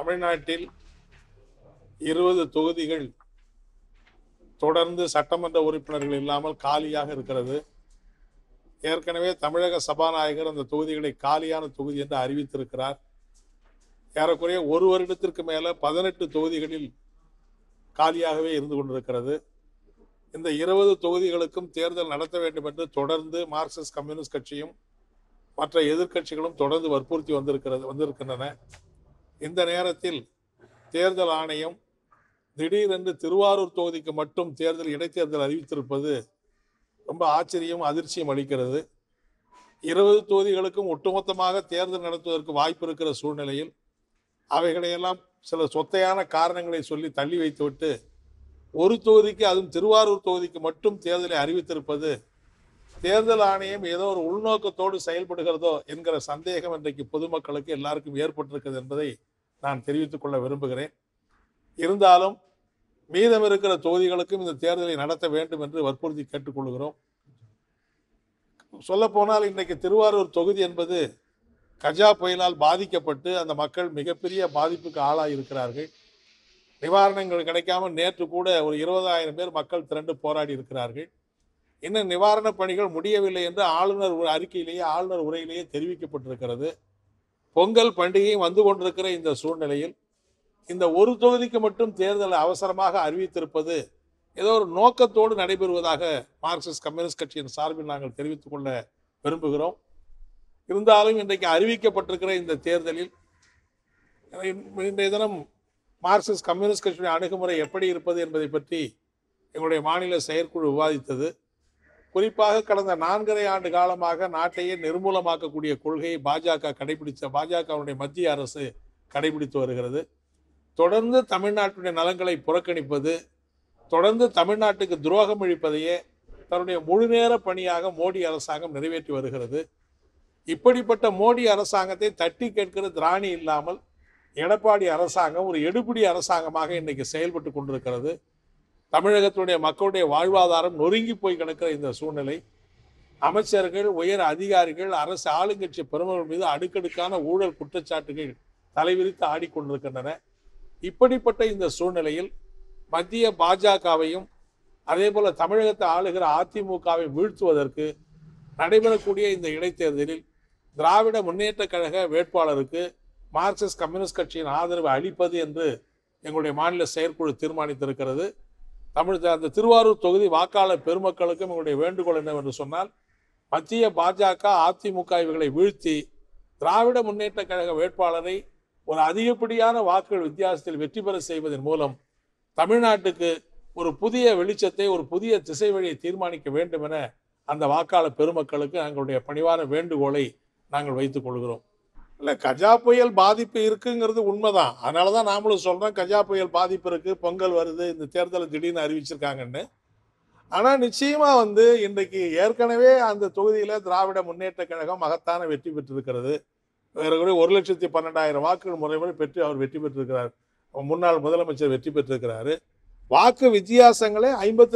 தமிழ்நாட்டில் 20 தொகுதிகள் தொடர்ந்து சட்டமன்ற உறுப்பினர்கள் இல்லாமல் காலியாக இருக்கிறது. ஏற்கனவே தமிழக சபாநாயகர் அந்த தொகுதிகளை காலியான தொகுதி என்று அறிவித்திருக்கிறார். ஏறக்குறைய ஒரு வருடத்திற்கு மேல 18 தொகுதிகளில் காலியாகவே இருந்து கொண்டிருக்கிறது. இந்த 20 தொகுதிகளுக்கும் தேர்தல் நடத்த வேண்டும் என்று தொடர்ந்து மார்க்சிஸ்ட் கம்யூனிஸ்ட் கட்சியும் மற்ற எதிர்க்கட்சிகளும் தொடர்ந்து வற்புறுத்தி வந்திருக்கின்றன. இந்த நேரத்தில் தேர்தல் ஆணையம் திடீரென்று திருவாரூர் தொகுதிக்கு மட்டும் இடைத்தேர்தல் அறிவித்திருப்பது ரொம்ப ஆச்சரியம், அதிர்ச்சியும் அளிக்கிறது. 20 தொகுதிகளுக்கும் ஒட்டுமொத்தமாக தேர்தல் நடத்துவதற்கு வாய்ப்பு இருக்கிற சூழ்நிலையில் அவைகளையெல்லாம் சில சொத்தையான காரணங்களை சொல்லி தள்ளி வைத்துவிட்டு ஒரு தொகுதிக்கு, அதுவும் திருவாரூர் தொகுதிக்கு மட்டும் தேர்தலை அறிவித்திருப்பது தேர்தல் ஆணையம் ஏதோ ஒரு உள்நோக்கத்தோடு செயல்படுகிறதோ என்கிற சந்தேகம் இன்றைக்கு பொதுமக்களுக்கு எல்லாருக்கும் ஏற்பட்டிருக்கிறது என்பதை நான் தெரிவித்துக் கொள்ள விரும்புகிறேன். இருந்தாலும் மீதம் இருக்கிற தொகுதிகளுக்கும் இந்த தேர்தலை நடத்த வேண்டும் என்று வற்புறுத்தி கேட்டுக்கொள்கிறோம். சொல்ல போனால் இன்றைக்கு திருவாரூர் தொகுதி என்பது கஜா புயலால் பாதிக்கப்பட்டு அந்த மக்கள் மிகப்பெரிய பாதிப்புக்கு ஆளாகி இருக்கிறார்கள். நிவாரணங்கள் கிடைக்காம நேற்று கூட ஒரு 20,000 பேர் மக்கள் திரண்டு போராடி இருக்கிறார்கள். இன்னும் நிவாரண பணிகள் முடியவில்லை என்று ஆளுநர் உரையிலேயே தெரிவிக்கப்பட்டிருக்கிறது. பொங்கல் பண்டிகை வந்து கொண்டிருக்கிற இந்த சூழ்நிலையில் இந்த ஒரு தொகுதிக்கு மட்டும் தேர்தல் அவசரமாக அறிவித்திருப்பது ஏதோ ஒரு நோக்கத்தோடு நடைபெறுவதாக மார்க்சிஸ்ட் கம்யூனிஸ்ட் கட்சியின் சார்பில் நாங்கள் தெரிவித்துக் கொள்ள விரும்புகிறோம். இருந்தாலும் இன்றைக்கு அறிவிக்கப்பட்டிருக்கிற இந்த தேர்தலில் இன்றைய தினம் மார்க்சிஸ்ட் கம்யூனிஸ்ட் கட்சியுடைய அணுகுமுறை எப்படி இருப்பது என்பதை பற்றி எங்களுடைய மாநில செயற்குழு விவாதித்தது. குறிப்பாக கடந்த 4.5 ஆண்டு காலமாக நாட்டையே நிர்மூலமாக்கக்கூடிய கொள்கையை பாஜகவுடைய மத்திய அரசு கடைபிடித்து வருகிறது. தொடர்ந்து தமிழ்நாட்டுடைய நலன்களை புறக்கணிப்பது, தொடர்ந்து தமிழ்நாட்டுக்கு துரோகம் இழைப்பதையே தன்னுடைய முழுநேர பணியாக மோடி அரசாங்கம் நிறைவேற்றி வருகிறது. இப்படிப்பட்ட மோடி அரசாங்கத்தை தட்டி கேட்கிற திராணி இல்லாமல் எடப்பாடி அரசாங்கம் ஒரு எடுபிடி அரசாங்கமாக இன்னைக்கு செயல்பட்டு கொண்டிருக்கிறது. தமிழகத்துடைய மக்களுடைய வாழ்வாதாரம் நொறுங்கி போய் கிடக்கிற இந்த சூழ்நிலை, அமைச்சர்கள், உயர் அதிகாரிகள், அரசு ஆளுங்கட்சி பெருமக்கள் மீது அடுக்கடுக்கான ஊழல் குற்றச்சாட்டுகள் தலைவிரித்து ஆடிக்கொண்டிருக்கின்றன. இப்படிப்பட்ட இந்த சூழ்நிலையில் மத்திய பாஜகவையும் அதே போல தமிழகத்தை ஆளுகிற அதிமுகவை வீழ்த்துவதற்கு நடைபெறக்கூடிய இந்த இடைத்தேர்தலில் திராவிட முன்னேற்ற கழக வேட்பாளருக்கு மார்க்சிஸ்ட் கம்யூனிஸ்ட் கட்சியின் ஆதரவு அளிப்பது என்று எங்களுடைய மாநில செயற்குழு தீர்மானித்திருக்கிறது. அந்த திருவாரூர் தொகுதி வாக்காளர் பெருமக்களுக்கும் எங்களுடைய வேண்டுகோள் என்னவென்று சொன்னால், மத்திய பாஜக அதிமுக இவர்களை வீழ்த்தி திராவிட முன்னேற்ற கழக வேட்பாளரை ஒரு அதிகப்படியான வாக்குகள் வித்தியாசத்தில் வெற்றி பெற செய்வதன் மூலம் தமிழ்நாட்டுக்கு ஒரு புதிய வெளிச்சத்தை, ஒரு புதிய திசை வழியை தீர்மானிக்க வேண்டும் என அந்த வாக்காளர் பெருமக்களுக்கு எங்களுடைய பணிவான வேண்டுகோளை நாங்கள் வைத்துக் கொள்கிறோம். இல்லை, கஜா புயல் பாதிப்பு இருக்குங்கிறது உண்மைதான். அதனால தான் நாமளும் சொல்கிறோம் கஜா புயல் பாதிப்பு இருக்குது, பொங்கல் வருது, இந்த தேர்தலை திடீர்னு அறிவிச்சிருக்காங்கன்னு. ஆனால் நிச்சயமாக இன்றைக்கு ஏற்கனவே அந்த தொகுதியில் திராவிட முன்னேற்ற கழகம் மகத்தான வெற்றி பெற்றிருக்கிறது. ஏறக்குறைய 1,12,000 வாக்குகள் முறைமுறை பெற்று அவர் வெற்றி பெற்றிருக்கிறார். முன்னாள் முதலமைச்சர் வெற்றி பெற்றிருக்கிறாரு. வாக்கு வித்தியாசங்களே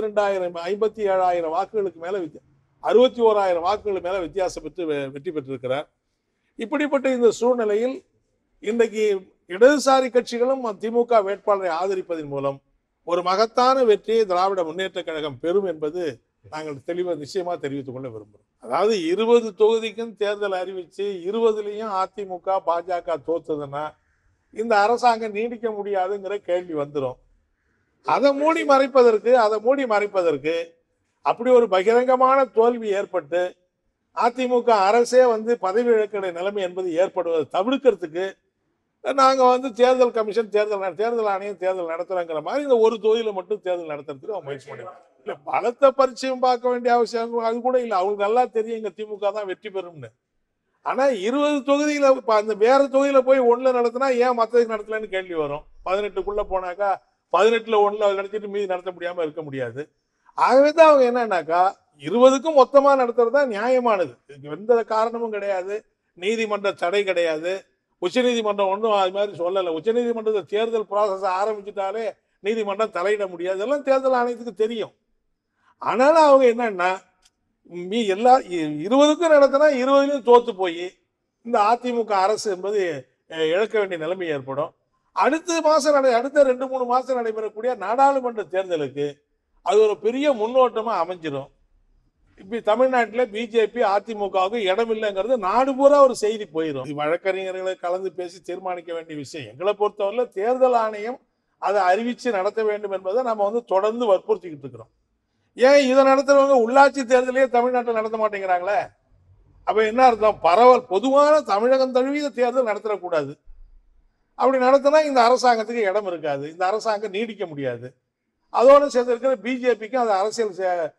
57,000 வாக்குகளுக்கு மேலே 61,000 வாக்குகள் மேலே வித்தியாசம் பெற்று வெற்றி பெற்றிருக்கிறார். இப்படிப்பட்ட இந்த சூழ்நிலையில் இன்றைக்கு இடதுசாரி கட்சிகளும் திமுக வேட்பாளரை ஆதரிப்பதன் மூலம் ஒரு மகத்தான வெற்றியை திராவிட முன்னேற்ற கழகம் பெறும் என்பது நாங்கள் நிச்சயமா தெரிவித்துக் கொள்ள விரும்புகிறோம். அதாவது 20 தொகுதிக்கும் தேர்தல் அறிவிச்சு 20லையும் அதிமுக பாஜக தோத்ததுன்னா இந்த அரசாங்கம் நீடிக்க முடியாதுங்கிற கேள்வி வந்துடும். அதை மூடி மறைப்பதற்கு அப்படி ஒரு பகிரங்கமான தோல்வி ஏற்பட்டு அதிமுக அரசே பதவி இழக்கிற நிலைமை என்பது ஏற்படுவதை தவிர்க்கிறதுக்கு நாங்கள் தேர்தல் கமிஷன் தேர்தல் ஆணையம் தேர்தல் நடத்துறோங்கிற மாதிரி இந்த ஒரு தொகுதியில மட்டும் தேர்தல் நடத்துறதுக்கு அவங்க முயற்சி பண்ணுவாங்க. இல்லை, பலத்த பரிச்சயம் பார்க்க வேண்டிய அவசியம் அது கூட இல்லை. அவங்களுக்கு நல்லா தெரியும் இங்க திமுக தான் வெற்றி பெறும்னு. ஆனா 20 தொகுதியில அந்த வேற தொகுதியில போய் 1 நடத்தினா ஏன் மற்றதுக்கு நடத்தலன்னு கேள்வி வரும். 18க்குள்ள போனாக்கா 18ல் 1 நடத்திட்டு மீதி நடத்த முடியாம இருக்க முடியாது. ஆகவே தான் அவங்க என்னன்னாக்கா 20க்கும் மொத்தமா நடத்துறதா நியாயமானது. இதுக்கு எந்த காரணமும் கிடையாது, நீதிமன்ற தடை கிடையாது, உச்சநீதிமன்றம் ஒன்றும் அது மாதிரி சொல்லலை. உச்சநீதிமன்றத்தை தேர்தல் ப்ராசஸ் ஆரம்பிச்சுட்டாலே நீதிமன்றம் தலையிட முடியாது, இதெல்லாம் தேர்தல் ஆணையத்துக்கு தெரியும். ஆனாலும் அவங்க என்னன்னா எல்லா 20க்கும் நடத்தினா 20லையும் தோத்து போய் இந்த அதிமுக அரசு என்பது இழக்க வேண்டிய நிலைமை ஏற்படும். அடுத்த 2-3 மாசம் நடைபெறக்கூடிய நாடாளுமன்ற தேர்தலுக்கு அது ஒரு பெரிய முன்னோட்டமா அமைஞ்சிடும். இப்ப தமிழ்நாட்டில் பிஜேபி அதிமுகவுக்கு இடம் இல்லைங்கிறது நாடு பூரா ஒரு செய்தி போயிடும். வழக்கறிஞர்களை கலந்து பேசி தீர்மானிக்க வேண்டிய விஷயம். எங்களை பொறுத்தவரை தேர்தல் ஆணையம் அதை அறிவிச்சு நடத்த வேண்டும் என்பதை நம்ம தொடர்ந்து வற்புறுத்திக்கிட்டு இருக்கிறோம். ஏன் இதை நடத்துறவங்க உள்ளாட்சி தேர்தலையே தமிழ்நாட்டில் நடத்த மாட்டேங்கிறாங்களே? அப்ப என்ன அர்த்தம்? பொதுவான தமிழகம் தழுவிய தேர்தல் நடத்தக்கூடாது. அப்படி நடத்தினா இந்த அரசாங்கத்துக்கு இடம் இருக்காது, இந்த அரசாங்கம் நீடிக்க முடியாது. அதோடு சேர்ந்து இருக்கிற பிஜேபிக்கும் அது அரசியல்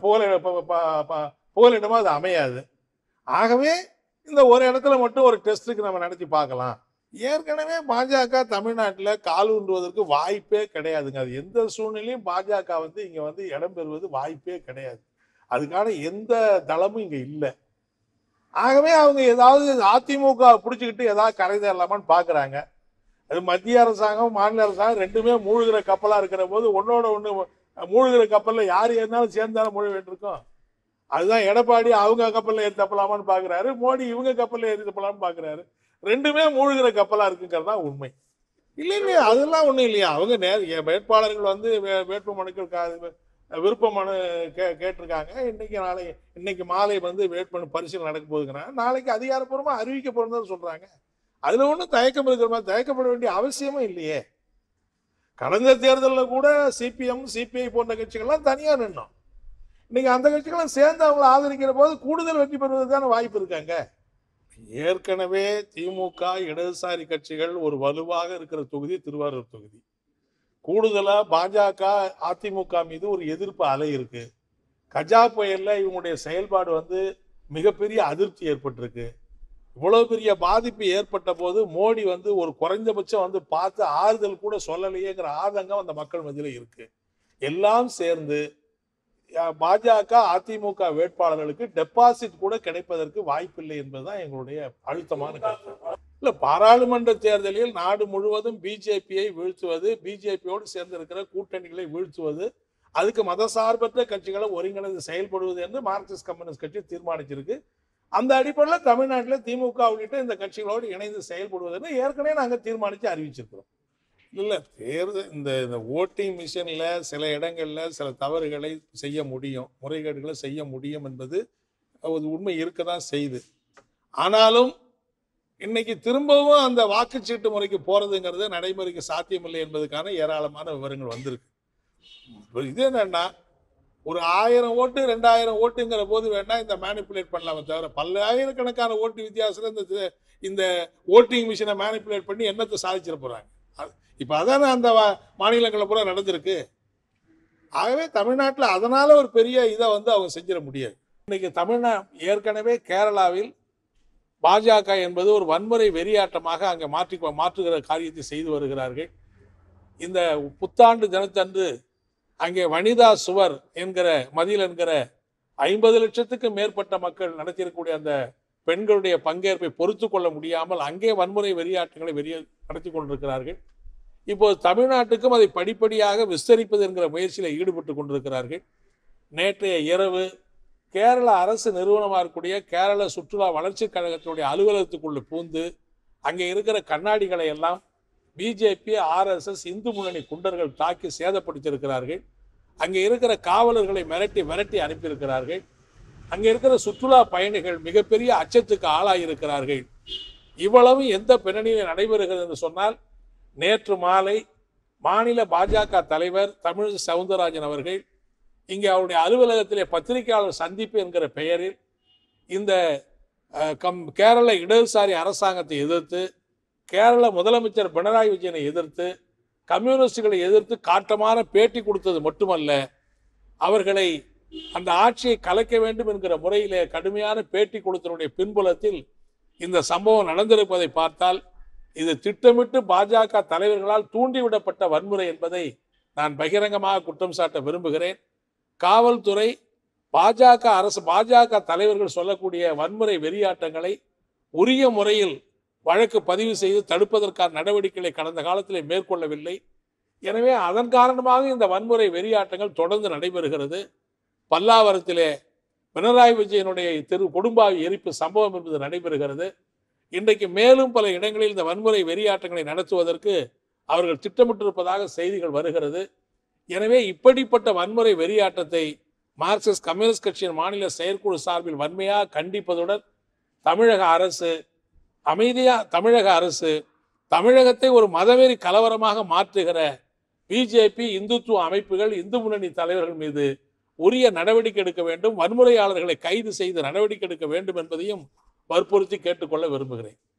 புகலிடமா அது அமையாது. ஆகவே இந்த ஒரு இடத்துல மட்டும் ஒரு டெஸ்ட்டுக்கு நம்ம நடத்தி பார்க்கலாம். ஏற்கனவே பாஜக தமிழ்நாட்டில் கால் ஊன்றுவதற்கு வாய்ப்பே கிடையாதுங்க. அது எந்த சூழ்நிலையும் பாஜக இங்க இடம் பெறுவது வாய்ப்பே கிடையாது. அதுக்கான எந்த தளமும் இங்க இல்லை. ஆகவே அவங்க ஏதாவது அதிமுக பிடிச்சிக்கிட்டு ஏதாவது கரை தேரலாமான்னு பாக்குறாங்க. அது மத்திய அரசாங்கம் மாநில அரசாங்கம் ரெண்டுமே மூழ்கிற கப்பலா இருக்கிற போது ஒன்னோட ஒண்ணு மூழ்கிற கப்பல்ல யார் ஏறினாலும் சேர்ந்தாலும் மூழ்க வேண்டியிருக்கும். அதுதான் எடப்பாடி அவங்க கப்பல்ல ஏறி தப்பலாமான்னு பாக்குறாரு, மோடி இவங்க கப்பல்ல ஏறி தப்பலாம்னு பாக்குறாரு. ரெண்டுமே மூழ்கிற கப்பலா இருக்குங்கிறதா உண்மை. இல்லையா? அதெல்லாம் ஒண்ணும் இல்லையா? அவங்க வேட்பாளர்கள் வேட்பு மனுக்கள் விருப்ப மனு கேட்டிருக்காங்க. இன்னைக்கு மாலை வேட்புமனு பரிசீலனை நடக்க போகுதுங்கிறாங்க. நாளைக்கு அதிகாரப்பூர்வமா அறிவிக்க போறதுன்னு சொல்றாங்க. அதுல ஒன்றும் தயக்கம் இருக்கிற மாதிரி தயக்கப்பட வேண்டிய அவசியமும் இல்லையே. கடந்த தேர்தலில் கூட சிபிஎம் சிபிஐ போன்ற கட்சிகள்லாம் தனியா நின்னோம். இன்னைக்கு அந்த கட்சிகளும் சேர்ந்து அவங்களை ஆதரிக்கிற போது கூடுதல் வெற்றி பெறுவதற்கான வாய்ப்பு இருக்காங்க. ஏற்கனவே திமுக இடதுசாரி கட்சிகள் ஒரு வலுவாக இருக்கிற தொகுதி திருவாரூர் தொகுதி. கூடுதலா பாஜக அதிமுக மீது ஒரு எதிர்ப்பு அலை இருக்கு. கஜா புயல்ல இவங்களுடைய செயல்பாடு மிகப்பெரிய அதிருப்தி ஏற்பட்டிருக்கு. இவ்வளவு பெரிய பாதிப்பு ஏற்பட்ட போது மோடி ஒரு குறைந்தபட்சம் பார்த்து ஆறுதல் கூட சொல்லலையேங்கிற ஆதங்கம் அந்த மக்கள் மத்தியில இருக்கு. எல்லாம் சேர்ந்து பாஜக அதிமுக வேட்பாளர்களுக்கு டெபாசிட் கூட கிடைப்பதற்கு வாய்ப்பில்லை என்பதுதான் எங்களுடைய அழுத்தமான கருத்து. இல்ல, பாராளுமன்ற தேர்தலில் நாடு முழுவதும் பிஜேபியை வீழ்த்துவது, பிஜேபியோடு சேர்ந்து இருக்கிற கூட்டணிகளை வீழ்த்துவது, அதுக்கு மதசார்பற்ற கட்சிகளை ஒருங்கிணைந்து செயல்படுவது என்று மார்க்சிஸ்ட் கம்யூனிஸ்ட் கட்சி தீர்மானிச்சிருக்கு. அந்த அடிப்படையில் தமிழ்நாட்டில் திமுக உள்ளிட்ட இந்த கட்சிகளோடு இணைந்து செயல்படுவதுன்னு ஏற்கனவே நாங்கள் தீர்மானித்து அறிவிச்சிருக்கிறோம். இல்லை, தேர்தல் இந்த ஓட்டிங் மிஷினில் சில இடங்களில் சில தவறுகளை செய்ய முடியும், முறைகேடுகளை செய்ய முடியும் என்பது உண்மை இருக்க தான் செய்யுது. ஆனாலும் இன்னைக்கு திரும்பவும் அந்த வாக்குச்சீட்டு முறைக்கு போறதுங்கிறது நடைமுறைக்கு சாத்தியமில்லை என்பதுக்கான ஏராளமான விவரங்கள் வந்திருக்கு. இது என்னன்னா, ஒரு 1000 ஓட்டு 2000 ஓட்டுங்கிற போது வேணா இந்த மேனிப்புலேட் பண்ணலாமே தவிர பல்லாயிரக்கணக்கான ஓட்டு வித்தியாசத்துல இந்த ஓட்டிங் மிஷினை மேனிப்புலேட் பண்ணி என்னத்தை சாதிச்சிட போறாங்க. இப்ப அதானே அந்த மாநிலங்களை பூரா நடந்திருக்கு. ஆகவே தமிழ்நாட்டில் அதனால ஒரு பெரிய இதை அவங்க செஞ்சிட முடியாது. இன்னைக்கு ஏற்கனவே கேரளாவில் பாஜக என்பது ஒரு வன்முறை வெறியாட்டமாக அங்கே மாற்றுகிற காரியத்தை செய்து வருகிறார்கள். இந்த புத்தாண்டு தினத்தன்று அங்கே வனிதா சுவர் என்கிற மதில் என்கிற 50 லட்சத்துக்கும் மேற்பட்ட மக்கள் நடத்தியிருக்கக்கூடிய அந்த பெண்களுடைய பங்கேற்பை பொறுத்து கொள்ள முடியாமல் அங்கே வன்முறை வெறியாட்டங்களை நடத்தி கொண்டிருக்கிறார்கள். இப்போது தமிழ்நாட்டுக்கும் அதை படிப்படியாக விஸ்தரிப்பது என்கிற முயற்சியில் ஈடுபட்டு கொண்டிருக்கிறார்கள். நேற்றைய இரவு கேரள அரசு நிறுவனமாக இருக்கக்கூடிய கேரள சுற்றுலா வளர்ச்சி கழகத்தினுடைய அலுவலகத்துக்குள்ள பூந்து அங்கே இருக்கிற கண்ணாடிகளை எல்லாம் பிஜேபி RSS இந்து முன்னணி குண்டர்கள் தாக்கி சேதப்படுத்தியிருக்கிறார்கள். அங்கே இருக்கிற காவலர்களை மிரட்டி அனுப்பியிருக்கிறார்கள். அங்கே இருக்கிற சுற்றுலா பயணிகள் மிகப்பெரிய அச்சத்துக்கு ஆளாயிருக்கிறார்கள். இவ்வளவு எந்த பின்னணியில் நடைபெறுகிறது என்று சொன்னால், நேற்று மாலை மாநில பாஜக தலைவர் தமிழிசை சவுந்தரராஜன் அவர்கள் இங்கே அவருடைய அலுவலகத்திலே பத்திரிகையாளர் சந்திப்பு என்கிற பெயரில் இந்த கேரள இடதுசாரி அரசாங்கத்தை எதிர்த்து, கேரள முதலமைச்சர் பினராயி விஜயனை எதிர்த்து, கம்யூனிஸ்டுகளை எதிர்த்து காட்டமான பேட்டி கொடுத்தது மட்டுமல்ல, அவர்களை அந்த ஆட்சியை கலைக்க வேண்டும் என்கிற முறையிலே கடுமையான பேட்டி கொடுத்தனுடைய பின்புலத்தில் இந்த சம்பவம் நடந்திருப்பதை பார்த்தால் இது திட்டமிட்டு பாஜக தலைவர்களால் தூண்டிவிடப்பட்ட வன்முறை என்பதை நான் பகிரங்கமாக குற்றம் சாட்ட விரும்புகிறேன். காவல்துறை பாஜக தலைவர்கள் சொல்லக்கூடிய வன்முறை வெறியாட்டங்களை உரிய முறையில் வழக்கு பதிவு செய்து தடுப்பதற்கான நடவடிக்கைகளை கடந்த காலத்தில் மேற்கொள்ளவில்லை. எனவே அதன் காரணமாக இந்த வன்முறை வெறியாட்டங்கள் தொடர்ந்து நடைபெறுகிறது. பல்லாவரத்திலே பினராயி விஜயனுடைய கொடும்பாவி எரிப்பு சம்பவம் என்பது நடைபெறுகிறது. இன்றைக்கு மேலும் பல இடங்களில் இந்த வன்முறை வெறியாட்டங்களை நடத்துவதற்கு அவர்கள் திட்டமிட்டிருப்பதாக செய்திகள் வருகிறது. எனவே இப்படிப்பட்ட வன்முறை வெறியாட்டத்தை மார்க்சிஸ்ட் கம்யூனிஸ்ட் கட்சியின் மாநில செயற்குழு சார்பில் வன்மையாக கண்டிப்பதுடன் தமிழக அரசு தமிழகத்தை ஒரு மதவெறி கலவரமாக மாற்றுகிற பிஜேபி, இந்துத்துவ அமைப்புகள், இந்து முன்னணி தலைவர்கள் மீது உரிய நடவடிக்கை எடுக்க வேண்டும், வன்முறையாளர்களை கைது செய்து நடவடிக்கை எடுக்க வேண்டும் என்பதையும் வற்புறுத்தி கேட்டுக்கொள்ள விரும்புகிறேன்.